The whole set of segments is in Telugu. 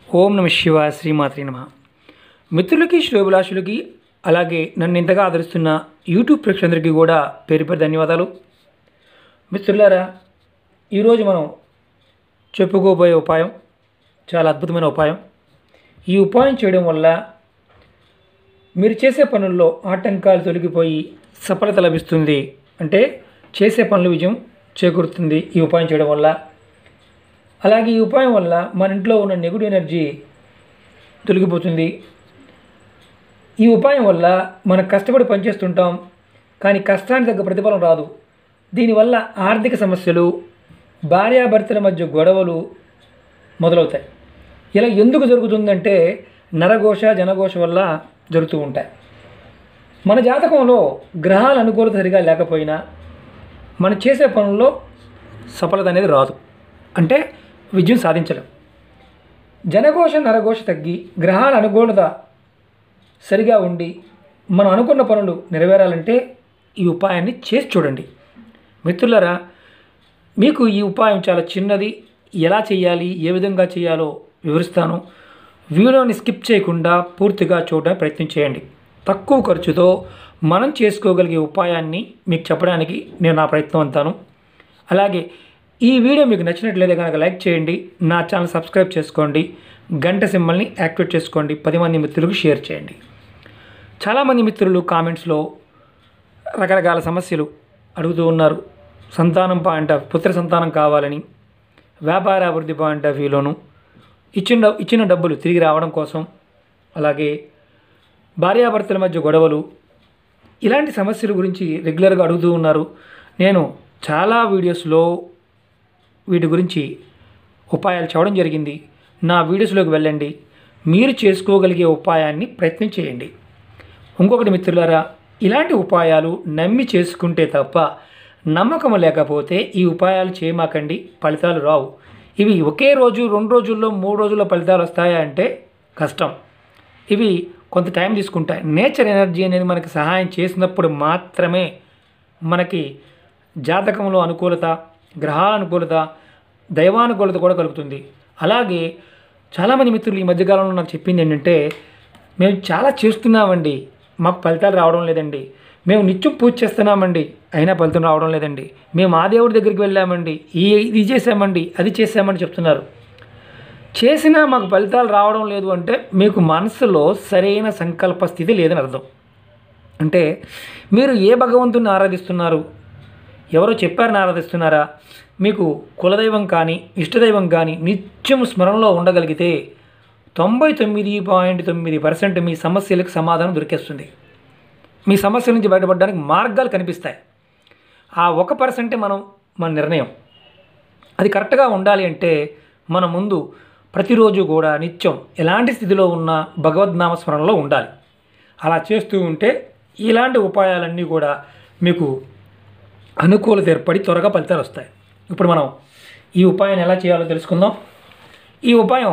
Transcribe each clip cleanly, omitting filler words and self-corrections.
ఓం నమ శివాయ శ్రీమాత్రే నమః. మిత్రులకి శ్రేయోభిలాషులకి అలాగే నన్ను ఇంతగా ఆదరిస్తున్న యూట్యూబ్ ప్రేక్షకులందరికీ కూడా పేరు పేరు ధన్యవాదాలు. మిత్రులారా, ఈరోజు మనం చెప్పుకోబోయే ఉపాయం చాలా అద్భుతమైన ఉపాయం. ఈ ఉపాయం చేయడం వల్ల మీరు చేసే పనుల్లో ఆటంకాలు తొలగిపోయి సఫలత లభిస్తుంది. అంటే చేసే పనుల విజయం చేకూరుతుంది ఈ ఉపాయం చేయడం వల్ల. అలాగే ఈ ఉపాయం వల్ల మన ఇంట్లో ఉన్న నెగిటివ్ ఎనర్జీ తొలగిపోతుంది. ఈ ఉపాయం వల్ల మనం కష్టపడి పనిచేస్తుంటాం, కానీ కష్టానికి తగ్గ ప్రతిఫలం రాదు. దీనివల్ల ఆర్థిక సమస్యలు, భార్యాభర్తల మధ్య గొడవలు మొదలవుతాయి. ఇలా ఎందుకు జరుగుతుందంటే నరఘోష జనఘోష వల్ల జరుగుతూ ఉంటాయి. మన జాతకంలో గ్రహాల అనుకూలత సరిగా లేకపోయినా మనం చేసే పనుల్లో సఫలత అనేది రాదు, అంటే విజయం సాధించలేం. జనఘోష నరఘోష తగ్గి గ్రహాల అనుకూలత సరిగా ఉండి మనం అనుకున్న పనులు నెరవేరాలంటే ఈ ఉపాయాన్ని చేసి చూడండి. మిత్రులారా, మీకు ఈ ఉపాయం చాలా చిన్నది. ఎలా చేయాలి, ఏ విధంగా చేయాలో వివరిస్తాను. వీడియోని స్కిప్ చేయకుండా పూర్తిగా చూడడానికి ప్రయత్నం చేయండి. తక్కువ ఖర్చుతో మనం చేసుకోగలిగే ఉపాయాన్ని మీకు చెప్పడానికి నేను నా ప్రయత్నం అంతాను. అలాగే ఈ వీడియో మీకు నచ్చినట్లయితే కనుక లైక్ చేయండి, నా ఛానల్ సబ్స్క్రైబ్ చేసుకోండి, గంట సింబల్ని యాక్టివేట్ చేసుకోండి, 10 మంది మిత్రులకు షేర్ చేయండి. చాలామంది మిత్రులు కామెంట్స్లో రకరకాల సమస్యలు అడుగుతూ ఉన్నారు. సంతానం పాయింట్ ఆఫ్ పుత్ర సంతానం కావాలని, వ్యాపార అభివృద్ధి పాయింట్ ఆఫ్ వ్యూలోను, ఇచ్చిన డబ్బులు తిరిగి రావడం కోసం, అలాగే భార్యాభర్తల మధ్య గొడవలు, ఇలాంటి సమస్యల గురించి రెగ్యులర్గా అడుగుతూ ఉన్నారు. నేను చాలా వీడియోస్లో వీటి గురించి ఉపాయాలు చెప్పడం జరిగింది. నా వీడియోస్లోకి వెళ్ళండి, మీరు చేసుకోగలిగే ఉపాయాన్ని ప్రయత్నం చేయండి. ఇంకొకటి మిత్రులారా, ఇలాంటి ఉపాయాలు నమ్మి చేసుకుంటే తప్ప నమ్మకం లేకపోతే ఈ ఉపాయాలు చేయమాకండి, ఫలితాలు రావు. ఇవి ఒకే రోజు 2 రోజుల్లో 3 రోజుల్లో ఫలితాలు వస్తాయా అంటే కష్టం. ఇవి కొంత టైం తీసుకుంటాయి. నేచర్ ఎనర్జీ అనేది మనకి సహాయం చేసినప్పుడు మాత్రమే మనకి జాతకంలో అనుకూలత, గ్రహాల అనుకూలత, దైవానుకూలత కూడా కలుగుతుంది. అలాగే చాలామంది మిత్రులు ఈ మధ్యకాలంలో నాకు చెప్పింది ఏంటంటే, మేము చాలా చేస్తున్నామండి, మాకు ఫలితాలు రావడం లేదండి. మేము నిత్యం పూజ చేస్తున్నామండి, అయినా ఫలితం రావడం లేదండి. మేము ఆ దేవుడి దగ్గరికి వెళ్ళామండి, ఇది చేసామండి, అది చేసామని చెప్తున్నారు. చేసినా మాకు ఫలితాలు రావడం లేదు అంటే మీకు మనసులో సరైన సంకల్ప స్థితి లేదని అర్థం. అంటే మీరు ఏ భగవంతుని ఆరాధిస్తున్నారు, ఎవరో చెప్పారని ఆరాధిస్తున్నారా, మీకు కులదైవం కానీ ఇష్టదైవం కానీ నిత్యం స్మరణలో ఉండగలిగితే 99.9% మీ సమస్యలకు సమాధానం దొరికేస్తుంది. మీ సమస్యల నుంచి బయటపడడానికి మార్గాలు కనిపిస్తాయి. ఆ 1% మన నిర్ణయం. అది కరెక్ట్గా ఉండాలి అంటే మన ముందు ప్రతిరోజు కూడా నిత్యం ఎలాంటి స్థితిలో ఉన్న భగవద్నామ స్మరణలో ఉండాలి. అలా చేస్తూ ఉంటే ఇలాంటి ఉపాయాలన్నీ కూడా మీకు అనుకూలత ఏర్పడి త్వరగా ఫలితాలు వస్తాయి. ఇప్పుడు మనం ఈ ఉపాయాన్ని ఎలా చేయాలో తెలుసుకుందాం. ఈ ఉపాయం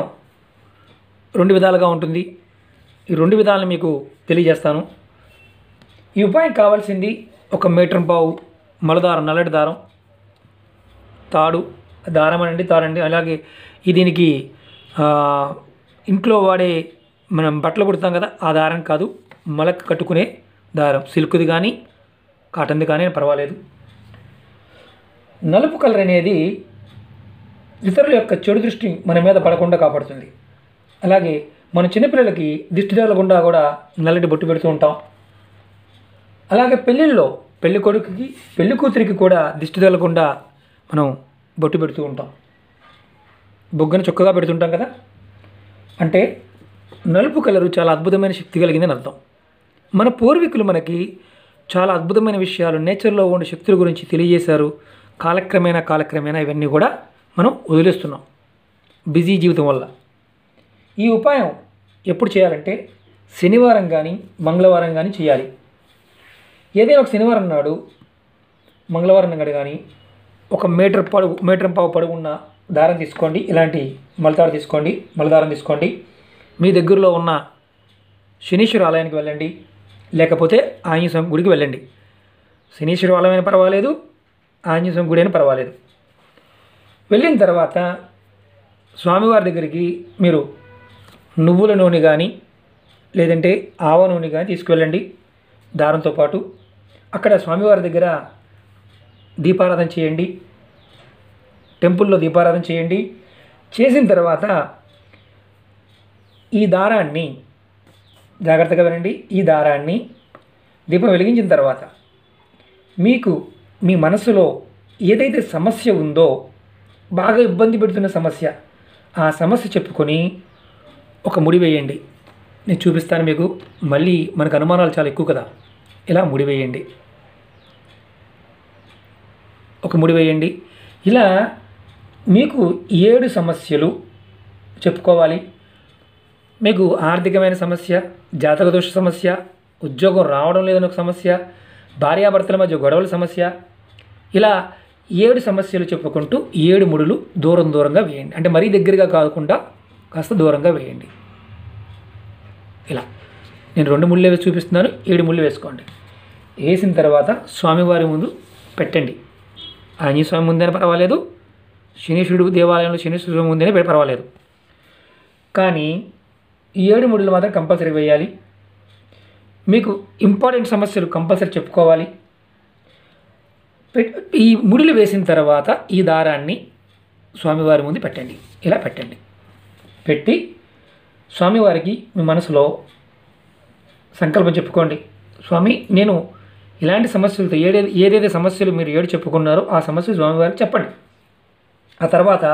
2 విధాలుగా ఉంటుంది. ఈ 2 విధాలను మీకు తెలియజేస్తాను. ఈ ఉపాయం కావాల్సింది 1 మీటర్ పావు మలదారం, నల్లటి దారం, తాడు, దారం అనండి, తాడండి. అలాగే దీనికి ఇంట్లో వాడే మనం బట్టలు కుడతాం కదా, ఆ దారం కాదు, మలక కట్టుకునే దారం, సిల్క్ది కానీ కాటన్ది కానీ పర్వాలేదు. నలుపు కలర్ అనేది ఇతరుల యొక్క చెడు దృష్టి మన మీద పడకుండా కాపాడుతుంది. అలాగే మన చిన్నపిల్లలకి దిష్టి తగలకుండా కూడా నల్లటి బొట్టు పెడుతూ ఉంటాం. అలాగే పెళ్ళిళ్ళలో పెళ్లి కొడుకుకి పెళ్లి కూతురికి కూడా దిష్టి తగలకుండా మనం బొట్టు పెడుతూ ఉంటాం, బొగ్గను చొక్కగా పెడుతుంటాం కదా. అంటే నలుపు కలరు చాలా అద్భుతమైన శక్తి కలిగిందని అర్థం. మన పూర్వీకులు మనకి చాలా అద్భుతమైన విషయాలు, నేచర్లో ఉండే శక్తుల గురించి తెలియజేశారు. కాలక్రమేణా ఇవన్నీ కూడా మనం వదిలేస్తున్నాం బిజీ జీవితం వల్ల. ఈ ఉపాయం ఎప్పుడు చేయాలంటే శనివారం కానీ మంగళవారం కానీ చేయాలి. ఏదైనా ఒక శనివారం నాడు, మంగళవారం నాడు కానీ 1 మీటర్ పావు పొడవున్న దారం తీసుకోండి. ఇలాంటి మలతాడు తీసుకోండి, మలదారం తీసుకోండి. మీ దగ్గరలో ఉన్న శనీశ్వర ఆలయానికి వెళ్ళండి, లేకపోతే ఆంజనేయ స్వామి గుడికి వెళ్ళండి. శనీశ్వర ఆలయమైనా పర్వాలేదు, ఆంజనేయ స్వామి గుడి అయినా పర్వాలేదు. వెళ్ళిన తర్వాత స్వామివారి దగ్గరికి మీరు నువ్వుల నూనె కానీ లేదంటే ఆవ నూనె కానీ తీసుకువెళ్ళండి దారంతో పాటు. అక్కడ స్వామివారి దగ్గర దీపారాధన చేయండి, టెంపుల్లో దీపారాధన చేయండి. చేసిన తర్వాత ఈ దారాన్ని జాగ్రత్తగా వినండి. ఈ దారాన్ని దీపం వెలిగించిన తర్వాత మీకు మీ మనసులో ఏదైతే సమస్య ఉందో, బాగా ఇబ్బంది పెడుతున్న సమస్య, ఆ సమస్య చెప్పుకొని ఒక ముడి వేయండి. నేను చూపిస్తాను మీకు. మళ్ళీ మనకు అనుమానాలు చాలా ఎక్కువ కదా. ఇలా ముడి వేయండి, ఒక ముడి వేయండి. ఇలా మీకు 7 సమస్యలు చెప్పుకోవాలి. మీకు ఆర్థికమైన సమస్య, జాతక దోష సమస్య, ఉద్యోగం రావడం లేదని ఒక సమస్య, భార్యాభర్తల మధ్య గొడవల సమస్య, ఇలా 7 సమస్యలు చెప్పుకుంటూ 7 ముడులు దూరంగా వేయండి. అంటే మరీ దగ్గరగా కాకుండా కాస్త దూరంగా వేయండి. ఇలా నేను 2 ముళ్ళే వేసి చూపిస్తున్నాను, 7 ముళ్ళు వేసుకోండి. వేసిన తర్వాత స్వామివారి ముందు పెట్టండి. ఆంజనేయ స్వామి ముందైనా పర్వాలేదు, శనీశ్వరుడు దేవాలయంలో శనీశ్వరుడు ముందైనా పర్వాలేదు. కానీ 7 ముడులు మాత్రం కంపల్సరీ వేయాలి. మీకు ఇంపార్టెంట్ సమస్యలు కంపల్సరీ చెప్పుకోవాలి. ఈ ముడులు వేసిన తర్వాత ఈ దారాన్ని స్వామివారి ముందు పెట్టండి. ఇలా పెట్టండి. పెట్టి స్వామివారికి మీ మనసులో సంకల్పం చెప్పుకోండి. స్వామి, నేను ఇలాంటి సమస్యలతో ఏదైతే సమస్యలు మీరు 7 చెప్పుకున్నారో ఆ సమస్యలు స్వామివారికి చెప్పండి. ఆ తర్వాత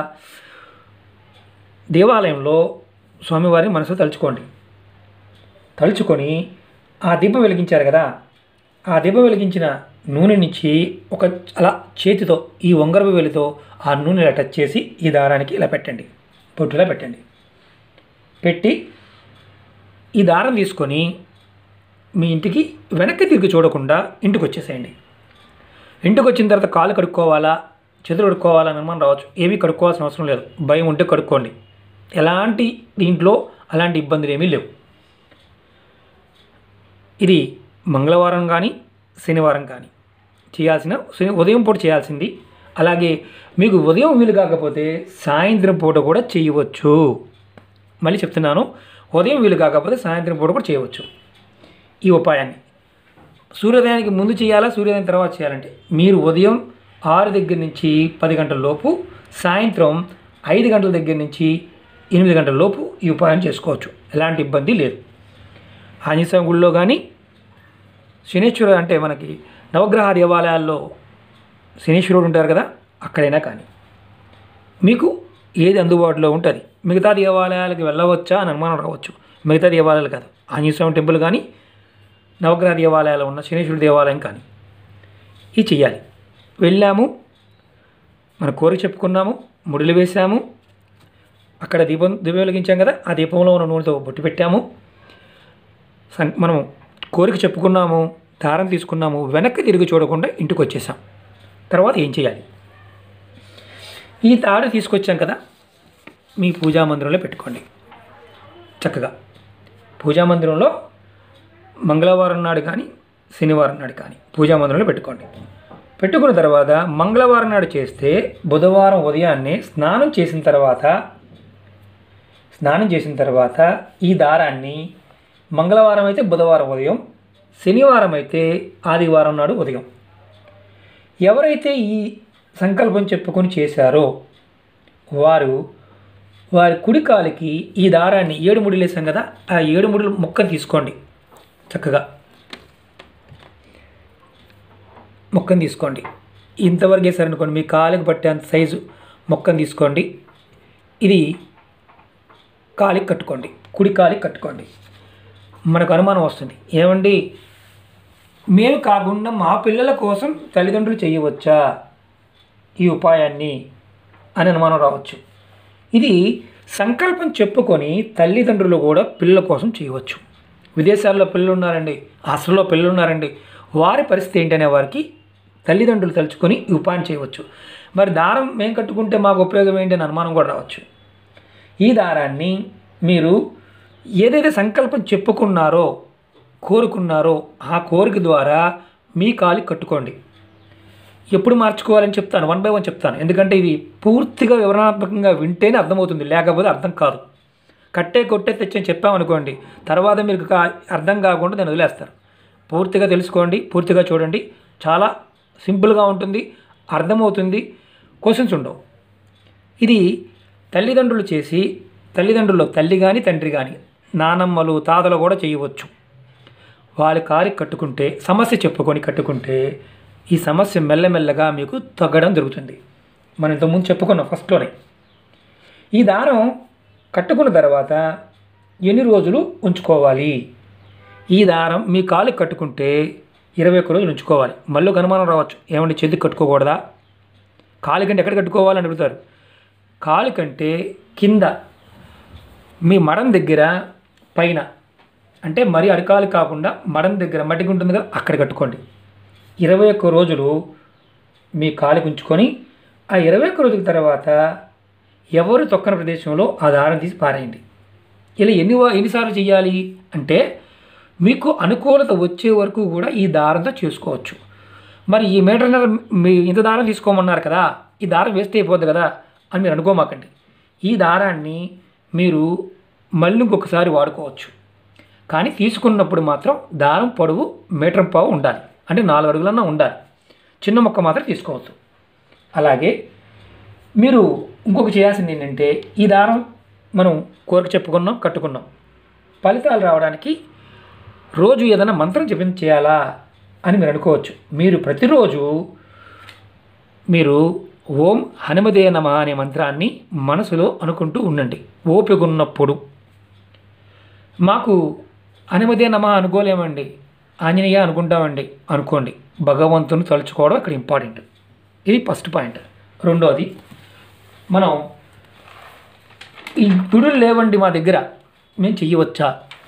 దేవాలయంలో స్వామివారిని మనసులో తలుచుకోండి. తలుచుకొని ఆ దీపం వెలిగించారు కదా, ఆ దీపం వెలిగించిన నూనె నుంచి ఒక అలా చేతితో ఈ ఉంగరపు వేలితో ఆ నూనె ఇలా టచ్ చేసి ఈ దారానికి ఇలా పెట్టండి, పొట్టులా పెట్టండి. పెట్టి ఈ దారం తీసుకొని మీ ఇంటికి వెనక్కి తిరిగి చూడకుండా ఇంటికి వచ్చేసేయండి. ఇంటికి వచ్చిన తర్వాత కాళ్ళు కడుక్కోవాలా, చేతులు కడుక్కోవాలా అని అనుమానం రావచ్చు. ఏమీ కడుక్కోవాల్సిన అవసరం లేదు. భయం ఉంటే కడుక్కోండి. ఎలాంటి దీంట్లో అలాంటి ఇబ్బందులు ఏమీ లేవు. ఇది మంగళవారం కానీ శనివారం కానీ ఉదయం పూట చేయాల్సింది. అలాగే మీకు ఉదయం వీలు కాకపోతే సాయంత్రం పూట కూడా చేయవచ్చు. మళ్ళీ చెప్తున్నాను, ఉదయం వీలు కాకపోతే సాయంత్రం పూట కూడా చేయవచ్చు. ఈ ఉపాయాన్ని సూర్యోదయానికి ముందు చేయాలా, సూర్యోదయం తర్వాత చేయాలంటే మీరు ఉదయం 6 దగ్గర నుంచి 10 గంటల లోపు, సాయంత్రం 5 గంటల దగ్గర నుంచి 8 గంటల లోపు ఈ ఉపాయం చేసుకోవచ్చు. ఎలాంటి ఇబ్బంది లేదు. ఆంజనేయ స్వామి గుడిలో కానీ, శనీశ్వరుడు అంటే మనకి నవగ్రహ దేవాలయాల్లో శనీశ్వరుడు ఉంటారు కదా, అక్కడైనా కానీ మీకు ఏది అందుబాటులో ఉంటుంది. మిగతా దేవాలయాలకు వెళ్ళవచ్చా అని అనుమానం రావచ్చు. మిగతా దేవాలయాలు కాదు, ఆంజనేయ స్వామి టెంపుల్ కానీ, నవగ్రహ దేవాలయాలు ఉన్న శనీశ్వరుడు దేవాలయం కానీ ఇది చెయ్యాలి. వెళ్ళాము, మన కోరిక చెప్పుకున్నాము, ముడులు వేసాము, అక్కడ దీపం వెలిగించాం కదా, ఆ దీపంలో ఉన్న నూనెతో బొట్టు పెట్టాము, మనం కోరిక చెప్పుకున్నాము, దారం తీసుకున్నాము, వెనక్కి తిరిగి చూడకుండా ఇంటికి వచ్చేసాం. తర్వాత ఏం చేయాలి? ఈ తాడు తీసుకొచ్చాం కదా, మీ పూజా మందిరంలో పెట్టుకోండి. చక్కగా పూజా మందిరంలో మంగళవారం నాడు కానీ శనివారం నాడు కానీ పూజా మందిరంలో పెట్టుకోండి. పెట్టుకున్న తర్వాత మంగళవారం నాడు చేస్తే బుధవారం ఉదయాన్నే స్నానం చేసిన తర్వాత ఈ దారాన్ని మంగళవారం అయితే బుధవారం ఉదయం, శనివారం అయితే ఆదివారం నాడు ఉదయం ఎవరైతే ఈ సంకల్పం చెప్పుకొని చేశారో వారి కుడి కాలికి ఈ దారాన్ని 7 ముడులు వేసాం కదా, ఆ 7 ముడులు ముక్కను తీసుకోండి. చక్కగా మొక్కను తీసుకోండి. ఇంతవరకు వేసారనుకోండి, మీ కాలికి పట్టేంత సైజు మొక్కను తీసుకోండి. ఇది కాలికి కట్టుకోండి, కుడి కాలికి కట్టుకోండి. మనకు అనుమానం వస్తుంది, ఏమండి మేము కాకుండా మా పిల్లల కోసం తల్లిదండ్రులు చేయవచ్చా ఈ ఉపాయాన్ని అని అనుమానం రావచ్చు. ఇది సంకల్పం చెప్పుకొని తల్లిదండ్రులు కూడా పిల్లల కోసం చేయవచ్చు. విదేశాల్లో పిల్లలు ఉన్నారండి, హాస్టల్లో పిల్లలు ఉన్నారండి, వారి పరిస్థితి ఏంటనే వారికి తల్లిదండ్రులు తలుచుకొని ఈ ఉపాయం చేయవచ్చు. మరి దారం మేము కట్టుకుంటే మాకు ఉపయోగం ఏంటి అని అనుమానం కూడా రావచ్చు. ఈ దారాన్ని మీరు ఏదైతే సంకల్పం చెప్పుకున్నారో, కోరుకున్నారో ఆ కోరిక ద్వారా మీ కాలికి కట్టుకోండి. ఎప్పుడు మార్చుకోవాలని చెప్తాను, 1 by 1 చెప్తాను. ఎందుకంటే ఇది పూర్తిగా వివరణాత్మకంగా వింటేనే అర్థమవుతుంది, లేకపోతే అర్థం కాదు. కట్టే కొట్టే తెచ్చని చెప్పామనుకోండి, తర్వాత మీకు అర్థం కాకుండా దాన్ని వదిలేస్తారు. పూర్తిగా తెలుసుకోండి, పూర్తిగా చూడండి. చాలా సింపుల్గా ఉంటుంది, అర్థమవుతుంది, క్వశ్చన్స్ ఉండవు. ఇది తల్లిదండ్రులు చేసి, తల్లిదండ్రుల్లో తల్లి కానీ తండ్రి కానీ, నానమ్మలు తాతలు కూడా చేయవచ్చు. వాళ్ళ కారికి కట్టుకుంటే, సమస్య చెప్పుకొని కట్టుకుంటే ఈ సమస్య మెల్లమెల్లగా మీకు తగ్గడం జరుగుతుంది. మనం ఇంతకుముందు చెప్పుకున్నాం ఫస్ట్లోనే. ఈ దారం కట్టుకున్న తర్వాత ఎన్ని రోజులు ఉంచుకోవాలి? ఈ దారం మీ కాలుకి కట్టుకుంటే 21 రోజులు ఉంచుకోవాలి. మళ్ళీ ఒక అనుమానం రావచ్చు, ఏమంటే చేతికి కట్టుకోకూడదా? కాలు కంటే ఎక్కడ కట్టుకోవాలని అడుగుతారు. కాలు కంటే కింద మీ మడం దగ్గర పైన, అంటే మరీ అరికాలు కాకుండా మడం దగ్గర మట్టికి ఉంటుంది కదా, అక్కడ కట్టుకోండి. 21 రోజులు మీ కాలుకి ఉంచుకొని ఆ 21 రోజుల తర్వాత ఎవరు తొక్కని ప్రదేశంలో ఆ దారం తీసి పారేయండి. ఇలా ఎన్నిసార్లు చేయాలి అంటే మీకు అనుకూలత వచ్చే వరకు కూడా ఈ దారంతో చేసుకోవచ్చు. మరి ఈ మీటర్నర మీ ఇంత దారం తీసుకోమన్నారు కదా, ఈ దారం వేస్తే అయిపోద్ది కదా అని మీరు అనుకోమాకండి. ఈ దారాన్ని మీరు మళ్ళీ ఇంకొకసారి వాడుకోవచ్చు. కానీ తీసుకున్నప్పుడు మాత్రం దారం పొడవు 1.5 మీటర్ ఉండాలి, అంటే 4 అడుగులన్నా ఉండాలి. చిన్న మొక్క మాత్రం తీసుకోవద్దు. అలాగే మీరు ఇంకొక చేయాల్సింది ఏంటంటే, ఈ దారం మనం కోరిక చెప్పుకున్నాం, కట్టుకున్నాం. ఫలితాలు రావడానికి రోజు ఏదైనా మంత్రం చేయాలా అని మీరు అనుకోవచ్చు. మీరు ప్రతిరోజు మీరు ఓం హనుమతే నమః అనే మంత్రాన్ని మనసులో అనుకుంటూ ఉండండి. ఓపిక ఉన్నప్పుడు. మాకు హనుమతే నమః అనుకోలేమండి, ఆంజనేయ అనుకుంటామండి అనుకోండి. భగవంతుని తలుచుకోవడం ఇక్కడ ఇంపార్టెంట్. ఇది ఫస్ట్ పాయింట్. రెండోది, మనం ఈ గుడులు లేవండి మా దగ్గర, మేము చెయ్యవచ్చా?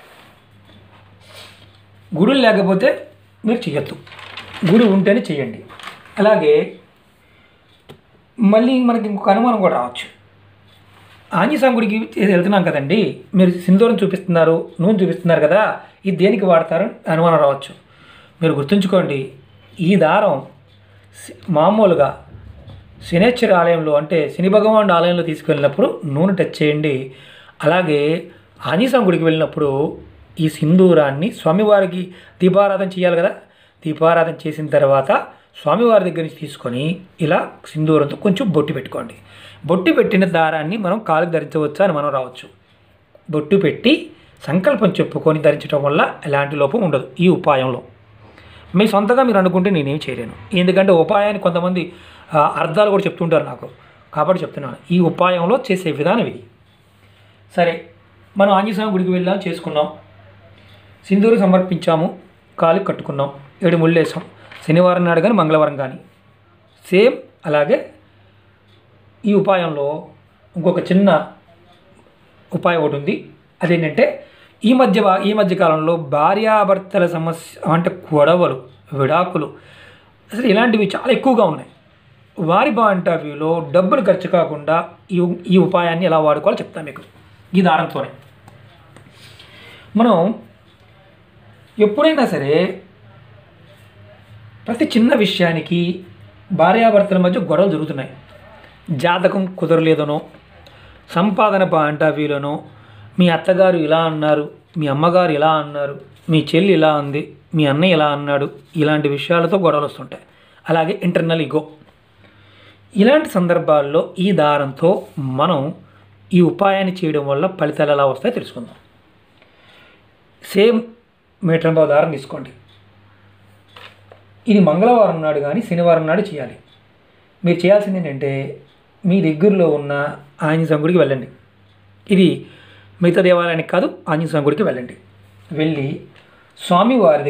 గుడులు లేకపోతే మీరు చెయ్యొద్దు, గుడి ఉంటేనే చెయ్యండి. అలాగే మళ్ళీ మనకి ఇంకొక అనుమానం కూడా రావచ్చు. ఆంజనేయ గుడికి వెళ్తున్నాం కదండి, మీరు సింధూరం చూపిస్తున్నారు, నూనె చూపిస్తున్నారు కదా, ఇది దేనికి వాడతారని అనుమానం రావచ్చు. మీరు గుర్తుంచుకోండి, ఈ దారం మామూలుగా శనేశ్వర ఆలయంలో, అంటే శని భగవానుడు ఆలయంలో తీసుకువెళ్ళినప్పుడు నూనె టచ్ చేయండి. అలాగే ఆంజనేయ గుడికి వెళ్ళినప్పుడు ఈ సింధూరాన్ని స్వామివారికి దీపారాధన చేయాలి కదా, దీపారాధన చేసిన తర్వాత స్వామివారి దగ్గర నుంచి తీసుకొని ఇలా సింధూరంతో కొంచెం బొట్టు పెట్టుకోండి. బొట్టు పెట్టిన దారాన్ని మనం కాలుకి ధరించవచ్చా అని మనం రావచ్చు. బొట్టు పెట్టి సంకల్పం చెప్పుకొని ధరించడం వల్ల ఎలాంటి లోపం ఉండదు. ఈ ఉపాయంలో మీ సొంతగా మీరు అనుకుంటే నేనేం చేయలేను, ఎందుకంటే ఉపాయాన్ని కొంతమంది అర్థాలు కూడా చెప్తుంటారు నాకు, కాబట్టి చెప్తున్నాను. ఈ ఉపాయంలో చేసే విధానం ఇది. సరే, మనం ఆంజనేయ స్వామి గుడికి వెళ్ళాం, చేసుకున్నాం, సింధూరు సమర్పించాము, కాలుకి కట్టుకున్నాం, 7 ముళ్ళు వేసాం. శనివారం నాడు కానీ మంగళవారం కానీ సేమ్ అలాగే. ఈ ఉపాయంలో ఇంకొక చిన్న ఉపాయం ఒకటి ఉంది. అదేంటంటే, ఈ మధ్య కాలంలో భార్యాభర్తల సమస్య, అంటే గొడవలు, విడాకులు, అసలు ఇలాంటివి చాలా ఎక్కువగా ఉన్నాయి. వారి ఇంటర్వ్యూలో డబ్బులు ఖర్చు కాకుండా ఈ ఉపాయాన్ని ఎలా వాడుకోవాలో చెప్తాను మీకు. ఈ దారంతోనే మనం ఎప్పుడైనా సరే ప్రతి చిన్న విషయానికి భార్యాభర్తల మధ్య గొడవలు జరుగుతున్నాయి. జాతకం కుదరలేదనో, సంపాదన ఇంటర్వ్యూలోనో, మీ అత్తగారు ఇలా అన్నారు, మీ అమ్మగారు ఇలా అన్నారు, మీ చెల్లి ఇలా అంది, మీ అన్నయ్య ఇలా అన్నాడు, ఇలాంటి విషయాలతో గొడవలు వస్తుంటాయి. అలాగే ఇంటర్నల్ ఈగో. ఇలాంటి సందర్భాల్లో ఈ దారంతో మనం ఈ ఉపాయాన్ని చేయడం వల్ల ఫలితాలు ఎలా వస్తాయో తెలుసుకుందాం. సేమ్ 1.5 మీటర్ దారం తీసుకోండి. ఇది మంగళవారం నాడు కానీ శనివారం నాడు చేయాలి. మీరు చేయాల్సింది ఏంటంటే, మీ దగ్గరలో ఉన్న ఆంజనేయ స్వామి గుడికి వెళ్ళండి. ఇది మిగతా దేవాలయానికి కాదు, ఆంజనేయ స్వామి గుడికి వెళ్ళండి. వెళ్ళి స్వామివారి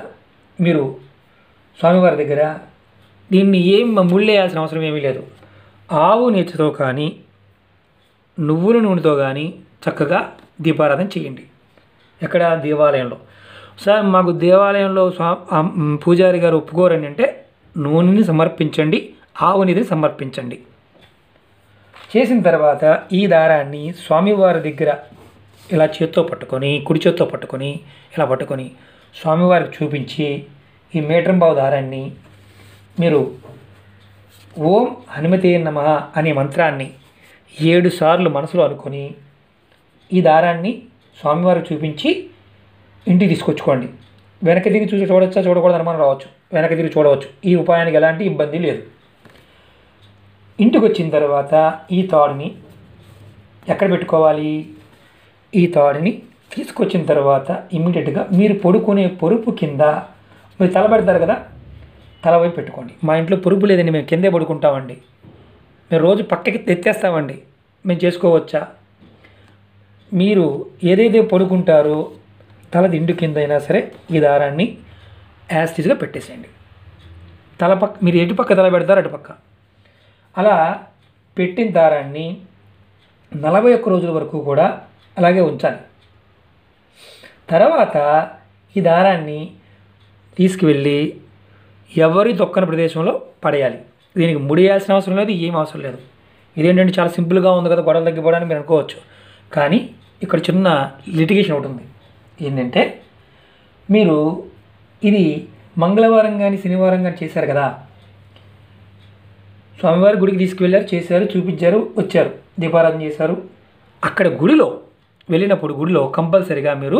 దగ్గర దీన్ని ఏం ముళ్ళేయాల్సిన అవసరం ఏమీ లేదు. ఆవు నేతితో కానీ నువ్వుల నూనెతో కానీ చక్కగా దీపారాధన చేయండి. ఎక్కడ? దేవాలయంలో. సార్, మాకు దేవాలయంలో పూజారి గారు ఒప్పుకోరండి అంటే, నూనెని సమర్పించండి, ఆవు నీతిని సమర్పించండి. చేసిన తర్వాత ఈ దారాన్ని స్వామివారి దగ్గర ఇలా చేత్తో పట్టుకొని, కుడి చేత్తో పట్టుకొని, ఇలా పట్టుకొని స్వామివారికి చూపించి ఈ 1.5 మీటర్ దారాన్ని మీరు ఓం హనుమతే నమః అనే మంత్రాన్ని 7 సార్లు మనసులో అనుకొని ఈ దారాన్ని స్వామివారికి చూపించి ఇంటికి తీసుకొచ్చుకోండి. వెనక్కి తిరిగి చూడవచ్చా చూడకూడదు అనుమానం రావచ్చు, వెనక్కి తిరిగి చూడవచ్చు. ఈ ఉపాయానికి ఎలాంటి ఇబ్బంది లేదు. ఇంటికి వచ్చిన తర్వాత ఈ తాడుని ఎక్కడ పెట్టుకోవాలి? ఈ తాడుని తీసుకొచ్చిన తర్వాత ఇమ్మీడియట్గా మీరు పడుకునే పొరుపు కింద, మీరు తల పెడతారు కదా, తల వైపు పెట్టుకోండి. మా ఇంట్లో పొరుపు లేదండి, మేము కిందే పడుకుంటామండి, మేము రోజు పక్కకి తెచ్చేస్తామండి, మేము చేసుకోవచ్చా? మీరు ఏదైతే పడుకుంటారో తల దిండు కింద అయినా సరే ఈ దారాన్ని యాస్టీస్గా పెట్టేసేయండి. తల పక్క, మీరు ఎటు పక్క తల పెడతారో అటుపక్క. అలా పెట్టిన దారాన్ని 41 రోజుల వరకు కూడా అలాగే ఉంచాలి. తర్వాత ఈ దారాన్ని తీసుకువెళ్ళి ఎవరి తొక్కని ప్రదేశంలో పడేయాలి. దీనికి ముడియాల్సిన అవసరం లేదు, ఏం అవసరం లేదు. ఇదేంటంటే చాలా సింపుల్గా ఉంది కదా, గొడవలు తగ్గిపోవడానికి మీరు అనుకోవచ్చు. కానీ ఇక్కడ చిన్న లిటిగేషన్ ఒకటి ఉంది. ఏంటంటే మీరు ఇది మంగళవారం కానీ శనివారం కానీ చేశారు కదా, స్వామివారి గుడికి తీసుకువెళ్ళారు, చేశారు, చూపించారు, వచ్చారు, దీపారాధన చేశారు. అక్కడ గుడిలో వెళ్ళినప్పుడు గుడిలో కంపల్సరిగా మీరు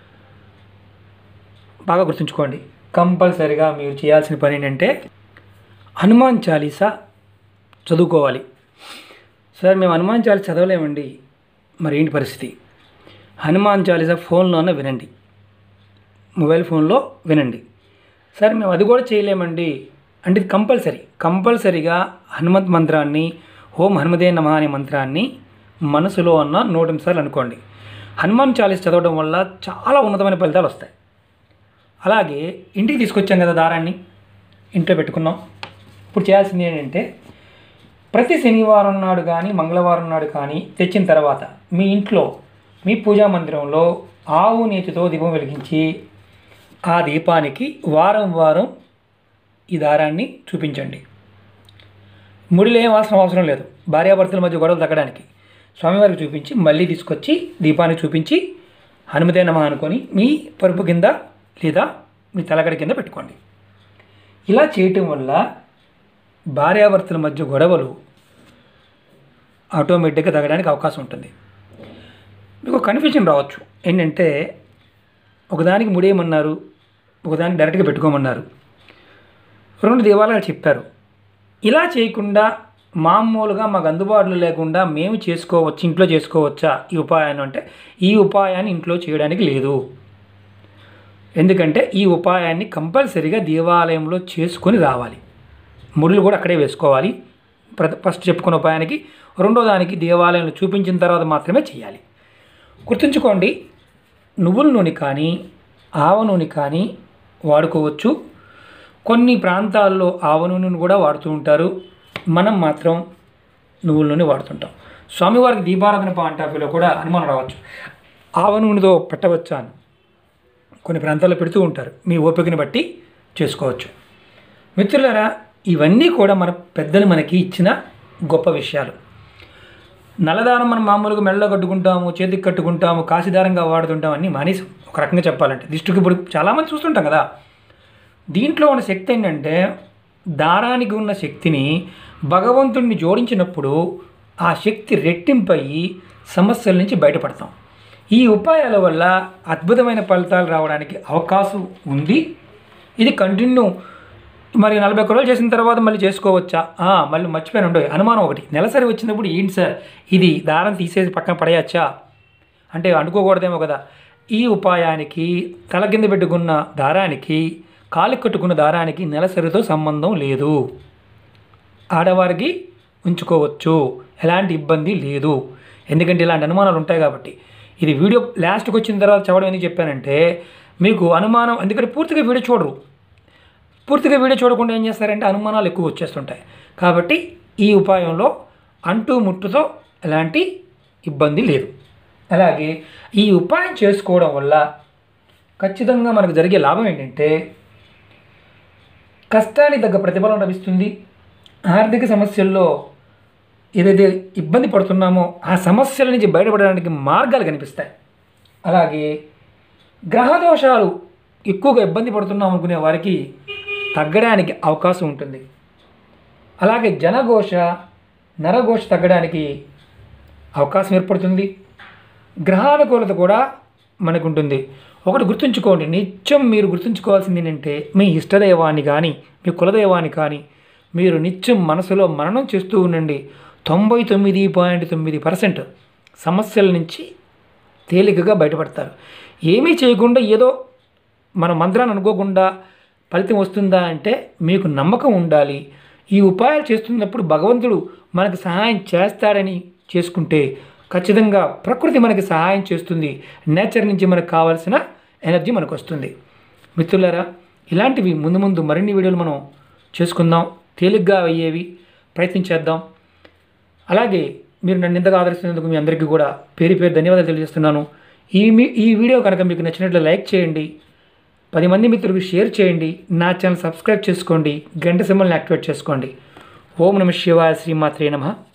బాగా గుర్తుంచుకోండి, కంపల్సరిగా మీరు చేయాల్సిన పని ఏంటంటే హనుమాన్ చాలీసా చదువుకోవాలి. సార్ మేము హనుమాన్ చాలీసా చదవలేమండి, మరి ఏంటి పరిస్థితి? హనుమాన్ చాలీసా ఫోన్లోనే వినండి, మొబైల్ ఫోన్లో వినండి. సార్ మేము అది కూడా చేయలేమండి అంటే ఇది కంపల్సరీగా హనుమంత్ మంత్రాన్ని, ఓం హనుమతే నమః అనే మంత్రాన్ని మనసులో ఉన్న 108 సార్లు అనుకోండి. హనుమాన్ చాలీసా చదవడం వల్ల చాలా ఉన్నతమైన ఫలితాలు వస్తాయి. అలాగే ఇంటికి తీసుకొచ్చాం కదా, దారాన్ని ఇంట్లో పెట్టుకున్నాం. ఇప్పుడు చేయాల్సింది ఏంటంటే ప్రతి శనివారం నాడు కానీ మంగళవారం నాడు కానీ తెచ్చిన తర్వాత మీ ఇంట్లో మీ పూజా మందిరంలో ఆవు నేతితో దీపం వెలిగించి ఆ దీపానికి వారం ఈ దారాన్ని చూపించండి. ముడిలో ఏం అవసరం లేదు. భార్యాభర్తల మధ్య గొడవలు తగ్గడానికి స్వామివారికి చూపించి మళ్ళీ తీసుకొచ్చి దీపాన్ని చూపించి హనుమతే నమః అనుకొని మీ పరుపు కింద లేదా మీ తలగడ కింద పెట్టుకోండి. ఇలా చేయటం వల్ల భార్యాభర్తల మధ్య గొడవలు ఆటోమేటిక్గా తగ్గడానికి అవకాశం ఉంటుంది. మీకు కన్ఫ్యూజన్ రావచ్చు, ఏంటంటే ఒకదానికి ముడేయమన్నారు, ఒకదానికి డైరెక్ట్గా పెట్టుకోమన్నారు, 2 దేవాలయాలు చెప్పారు. ఇలా చేయకుండా మామూలుగా మాకు అందుబాటులో లేకుండా మేము చేసుకోవచ్చు, ఇంట్లో చేసుకోవచ్చా ఈ ఉపాయాన్ని అంటే ఈ ఉపాయాన్ని ఇంట్లో చేయడానికి లేదు. ఎందుకంటే ఈ ఉపాయాన్ని కంపల్సరీగా దేవాలయంలో చేసుకొని రావాలి. ముడులు కూడా అక్కడే వేసుకోవాలి. ఫస్ట్ చెప్పుకున్న ఉపాయానికి, రెండో దానికి దేవాలయంలో చూపించిన తర్వాత మాత్రమే చేయాలి. గుర్తుంచుకోండి, నువ్వుల నూనె కానీ ఆవ నూనె కానీ వాడుకోవచ్చు. కొన్ని ప్రాంతాల్లో ఆవ నూనెను కూడా వాడుతూ ఉంటారు, మనం మాత్రం నువ్వుల నూనె వాడుతుంటాం. స్వామివారికి దీపారాధన పాయింట్ ఆఫ్ వ్యూలో కూడా అనుమానం రావచ్చు, ఆవ నూనెతో పెట్టవచ్చా అని. కొన్ని ప్రాంతాల్లో పెడుతూ ఉంటారు, మీ ఓపికని బట్టి చేసుకోవచ్చు. మిత్రులారా, ఇవన్నీ కూడా మన పెద్దలు మనకి ఇచ్చిన గొప్ప విషయాలు. నల్లదారం మనం మామూలుగా మెడలో కట్టుకుంటాము, చేతికి కట్టుకుంటాము, కాశీదారంగా వాడుతుంటాం, అన్నీ మానేసాం ఒక రకంగా చెప్పాలంటే. దిష్టికి ఇప్పుడు చాలామంది చూస్తుంటాం కదా. దీంట్లో ఉన్న శక్తి ఏంటంటే దారానికి ఉన్న శక్తిని భగవంతుడిని జోడించినప్పుడు ఆ శక్తి రెట్టింపయి సమస్యల నుంచి బయటపడతాం. ఈ ఉపాయాల వల్ల అద్భుతమైన ఫలితాలు రావడానికి అవకాశం ఉంది. ఇది కంటిన్యూ మరి 41 రోజులు చేసిన తర్వాత మళ్ళీ చేసుకోవచ్చా? మళ్ళీ మర్చిపోయాను ఉండవు అనుమానం ఒకటి. నెలసరి వచ్చినప్పుడు ఏంటి సార్ ఇది దారం తీసేసి పక్కన పడేయచ్చా అంటే అనుకోకూడదేమో కదా. ఈ ఉపాయానికి తల కింద పెట్టుకున్న దారానికి, కాలికి కట్టుకున్న దారానికి నెలసరితో సంబంధం లేదు. ఆడవారికి ఉంచుకోవచ్చు, ఎలాంటి ఇబ్బంది లేదు. ఎందుకంటే ఇలాంటి అనుమానాలు ఉంటాయి కాబట్టి. ఇది వీడియో లాస్ట్కి వచ్చిన తర్వాత చెప్పడం ఎందుకు చెప్పానంటే మీకు అనుమానం, ఎందుకంటే పూర్తిగా వీడియో చూడరు. పూర్తిగా వీడియో చూడకుండా ఏం చేస్తారంటే అనుమానాలు ఎక్కువ వచ్చేస్తుంటాయి. కాబట్టి ఈ ఉపాయంలో అంటూ ముట్టుతో ఎలాంటి ఇబ్బంది లేదు. అలాగే ఈ ఉపాయం చేసుకోవడం వల్ల ఖచ్చితంగా మనకు జరిగే లాభం ఏంటంటే కష్టానికి తగ్గ ప్రతిఫలం లభిస్తుంది. ఆర్థిక సమస్యల్లో ఏదైతే ఇబ్బంది పడుతున్నామో ఆ సమస్యల నుంచి బయటపడడానికి మార్గాలు కనిపిస్తాయి. అలాగే గ్రహదోషాలు ఎక్కువగా ఇబ్బంది పడుతున్నాం అనుకునే వారికి తగ్గడానికి అవకాశం ఉంటుంది. అలాగే జనఘోష, నరఘోష తగ్గడానికి అవకాశం ఏర్పడుతుంది. గ్రహానుకూలత కూడా మనకు ఉంటుంది. ఒకటి గుర్తుంచుకోండి, నిత్యం మీరు గుర్తుంచుకోవాల్సింది ఏంటంటే మీ ఇష్టదైవాన్ని కానీ మీ కులదైవాన్ని కానీ మీరు నిత్యం మనసులో మననం చేస్తూ ఉండండి. 99.9% సమస్యల నుంచి తేలికగా బయటపడతారు. ఏమీ చేయకుండా ఏదో మన మంత్రాన్ని అనుకోకుండా ఫలితం వస్తుందా అంటే మీకు నమ్మకం ఉండాలి. ఈ ఉపాయాలు చేస్తున్నప్పుడు భగవంతుడు మనకు సహాయం చేస్తాడని చేసుకుంటే ఖచ్చితంగా ప్రకృతి మనకి సహాయం చేస్తుంది. నేచర్ నుంచి మనకు కావాల్సిన ఎనర్జీ మనకు వస్తుంది. మిత్రులారా, ఇలాంటివి ముందు ముందు మరిన్ని వీడియోలు మనం చేసుకుందాం. తేలిగ్గా అయ్యేవి ప్రయత్నం చేద్దాం. అలాగే మీరు నన్ను ఇంతగా ఆదరిస్తున్నందుకు మీ అందరికీ కూడా పేరు పేరు ధన్యవాదాలు తెలియజేస్తున్నాను. ఈ వీడియో కనుక మీకు నచ్చినట్లు లైక్ చేయండి, 10 మంది మిత్రులకు షేర్ చేయండి, నా ఛానల్ సబ్స్క్రైబ్ చేసుకోండి, గంట సింబల్ని యాక్టివేట్ చేసుకోండి. ఓం నమః శివాయ. శ్రీమాత్రే నమః.